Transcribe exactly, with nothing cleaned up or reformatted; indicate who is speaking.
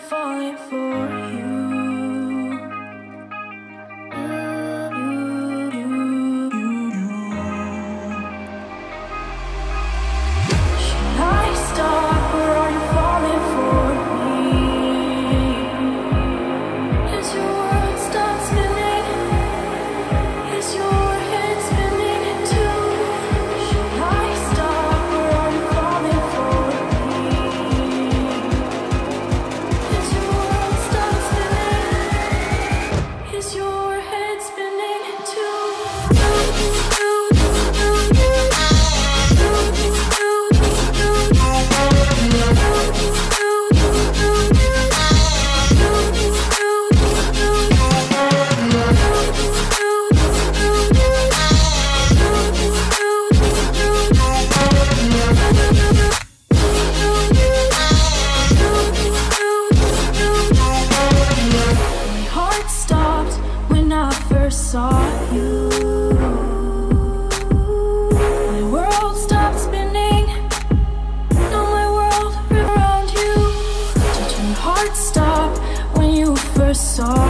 Speaker 1: falling for you. Should I stop or are you falling for me? Is your world stop spinning? Is your head spinning too? Should I stop or are you falling for me? Is your world stop spinning? Is your head spinning too? My heart stopped when I first saw you. My world stopped spinning. Now my world revolved around you. Did your heart stop when you first saw